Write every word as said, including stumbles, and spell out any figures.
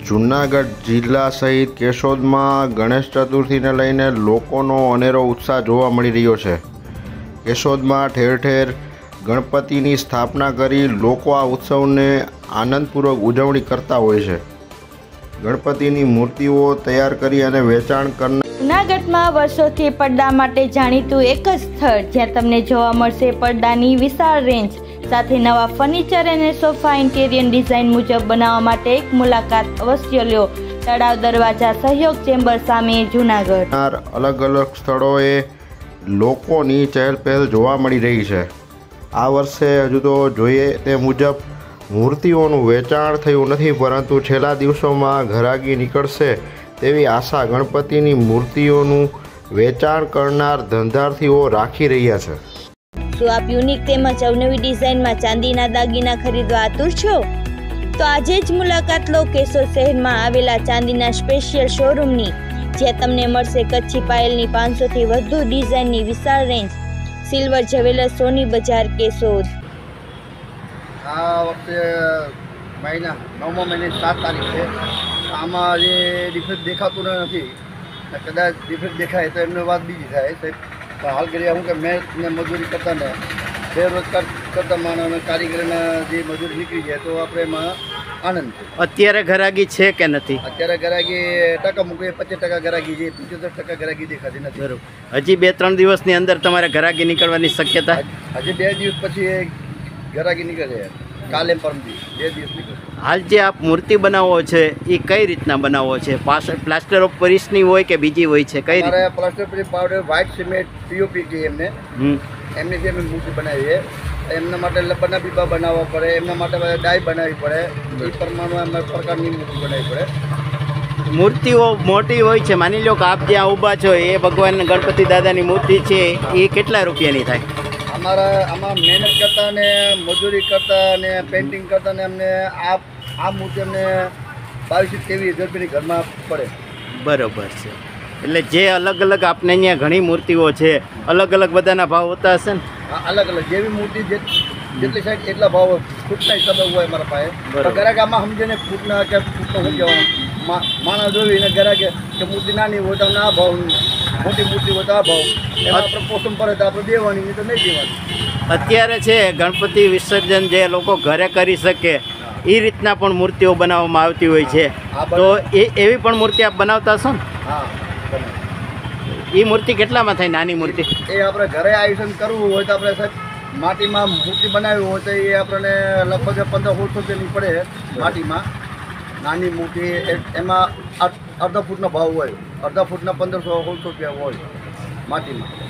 જૂનાગઢ જિલ્લા સહિત કેશોદમાં ગણેશ ચતુર્થીને લઈને લોકોનો અનેરો ઉત્સાહ જોવા મળી રહ્યો છે। કેશોદમાં ઠેર ઠેર ગણપતિની સ્થાપના કરી લોકો આ ઉત્સવને આનંદપૂર્વક ઉજવણી કરતા હોય છે। ગણપતિની મૂર્તિઓ તૈયાર કરી અને વેચાણ કરનાર જૂનાગઢમાં વર્ષોથી પડદા માટે જાણીતું એક જ સ્થળ જ્યાં તમને જોવા મળશે પડદાની વિશાળ રેન્જ સાથે નવા ફર્નિચર અને સોફા ઇન્ટેરિયર ડિઝાઇન મુજબ બનાવવા માટે એક મુલાકાત અવશ્ય લ્યો। તળાવ દરવાજા સહયોગ ચેમ્બર સામે જૂનાગઢ અલગ અલગ સ્થળોએ લોકોની ચહેલપહેલ જોવા મળી રહી છે। આ વર્ષે હજુ તો જોઈએ તે મુજબ મૂર્તિઓનું વેચાણ થયું નથી, પરંતુ છેલ્લા દિવસોમાં ઘરાગી નીકળશે તેવી આશા ગણપતિની મૂર્તિઓનું વેચાણ કરનાર ધંધાર્થીઓ રાખી રહ્યા છે। શું આપ યુનિક તેમજ અવનવી ડિઝાઇનમાં ચાંદીના દાગીના ખરીદવા આતુર છો? તો આજે જ મુલાકાત લો કેશોદ શહેરમાં આવેલા ચાંદીના સ્પેશિયલ શોરૂમની, જ્યાં તમને મળશે કચ્છી પાયલની પાંચસો થી વધુ ડિઝાઇનની વિશાળ રેન્જ। સિલ્વર જ્વેલર્સ સોની બજાર કેશોદ। આ વખતે મહિના નવમા મહિને સાત તારીખ છે। આમાં જે ડિફરન્સ દેખાતું નથી, કદાચ ડિફરન્સ દેખાય તો એમને વાત બીજી થાય સાહેબ। પણ હાલ કરી હું કે મેં ને મજૂરી કરતા ને બેરોજગાર કરતા માણસને કારીગરના જે મજૂરી નીકળી જાય તો આપણે એમાં આનંદ છે। અત્યારે ઘરાગી છે કે નથી? અત્યારે ઘરાગી ટકા મૂકીએ પચીસ ટકા ઘરાગી છે, પંચોતેર ટકા ઘરાગી દેખાતી નથી। બરોબર। હજી બે ત્રણ દિવસની અંદર તમારે ઘરાગી નીકળવાની શક્યતા? હજી બે દિવસ પછી ઘરાગી નીકળે, કાલે પરમથી બે દિવસ નીકળે। હાલ જે આપ મૂર્તિ બનાવો છે એ કઈ રીતના બનાવો છે? પ્લાસ્ટર ઓફ પેરિસની હોય કે બીજી હોય છે? કઈ રીતે? Plaster of Paris powder, white cement, POP કે એમને એમની જે અમે મૂર્તિ બનાવીએ એમના માટે લબ્બરના બીબા બનાવવા પડે, એમના માટે ડાય બનાવવી પડે, એ પ્રમાણે અમે પ્રકારની મૂર્તિ બનાવવી પડે। મૂર્તિઓ મોટી હોય છે, માની લો કે આપ જ્યાં ઊભા છો એ ભગવાન ગણપતિ દાદાની મૂર્તિ છે, એ કેટલા રૂપિયાની થાય? અમારા આમાં મહેનત કરતા ને મજૂરી કરતા ને પેઇન્ટિંગ કરતા ને અમને આ આ મૂર્તિ અમને બાવીસથી ત્રેવીસ હજાર રૂપિયાની ઘરમાં પડે। બરોબર છે। એટલે જે અલગ અલગ આપણે અહીંયા ઘણી મૂર્તિઓ છે, અલગ અલગ બધાના ભાવ હોતા હશે ને? હા, અલગ અલગ જેવી મૂર્તિ જેટલી સાઈડ એટલા ભાવ ફૂટના હિસાબે હોય અમારા પાસે। ગ્રાહક આમાં સમજે ને ફૂટના કે ફૂટનો સમજાવવાનું માણસ જોઈને ગ્રાહક કે મૂર્તિ નાની હોય તો આ ભાવ, મોટી મૂર્તિ હોય તો આ ભાવ, એમાં આપણે પોષણ પડે તો આપણે દેવાની, નહીં તો નહીં દેવાની। અત્યારે છે ગણપતિ વિસર્જન જે લોકો ઘરે કરી શકે એ રીતના પણ મૂર્તિઓ બનાવવામાં આવતી હોય છે, તો એ એવી પણ મૂર્તિ આપ બનાવતા હશો ને? હા, એ મૂર્તિ કેટલામાં થાય નાની મૂર્તિ? એ આપણે ઘરે આયોજન કરવું હોય તો આપણે સાહેબ માટીમાં મૂર્તિ બનાવી હોય તો એ આપણને લગભગ પંદર સોળસો રૂપિયાની પડે માટીમાં નાની મૂર્તિ। એમાં અડધા ફૂટનો ભાવ હોય, અડધા ફૂટના પંદરસો સોળસો રૂપિયા હોય માટીમાં।